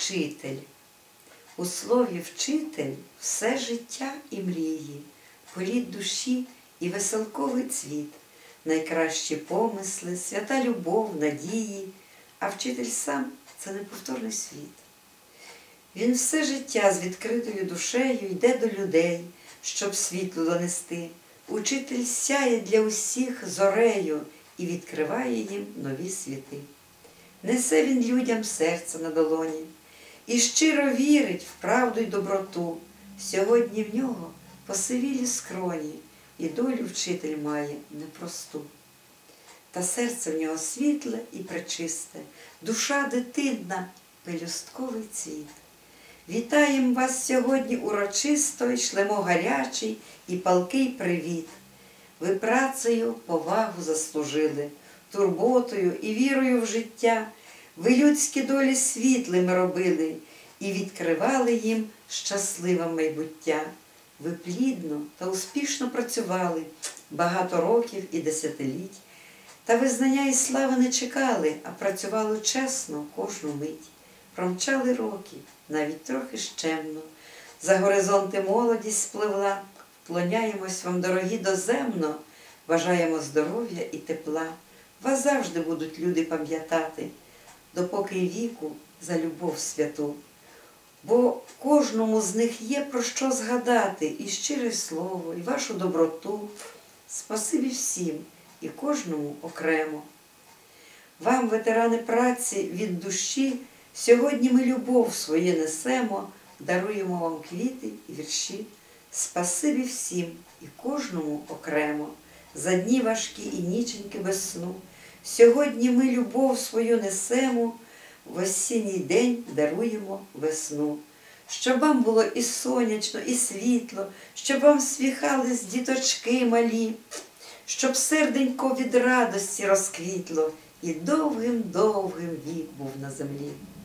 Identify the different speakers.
Speaker 1: вчитель. У слові вчитель все життя і мрії, політ душі і веселковий цвіт, найкращі помисли, свята любов, надії, а вчитель сам – це неповторний світ. Він все життя з відкритою душею йде до людей, щоб світло донести. Учитель сяє для усіх зорею і відкриває їм нові світи. Несе він людям серце на долоні і щиро вірить в правду й доброту. Сьогодні в нього посивілі скроні, і долю вчитель має непросту. Та серце в нього світле і пречисте, душа дитинна, пелюстковий цвіт. Вітаєм вас сьогодні урочисто й шлемо гарячий і палкий привіт. Ви працею повагу заслужили, турботою і вірою в життя. Ви людські долі світлими робили і відкривали їм щасливе майбуття. Ви плідно та успішно працювали багато років і десятиліть. Та визнання і слави не чекали, а працювали чесно кожну мить. Промчали роки, навіть трохи щемно. За горизонти молодість спливла. Вклоняємось вам, дорогі, доземно. Бажаємо здоров'я і тепла. Вас завжди будуть люди пам'ятати, допоки віку за любов святу. Бо кожному з них є про що згадати і щире слово, і вашу доброту. Спасибі всім і кожному окремо. Вам, ветерани праці, від душі, сьогодні ми любов своє несемо, даруємо вам квіти і вірші. Спасибі всім і кожному окремо, за дні важкі і ніченьки без сну. Сьогодні ми любов свою несемо, в осінній день даруємо весну. Щоб вам було і сонячно, і світло, щоб вам сміхались діточки малі, щоб серденько від радості розквітло і довгим-довгим вік був на землі.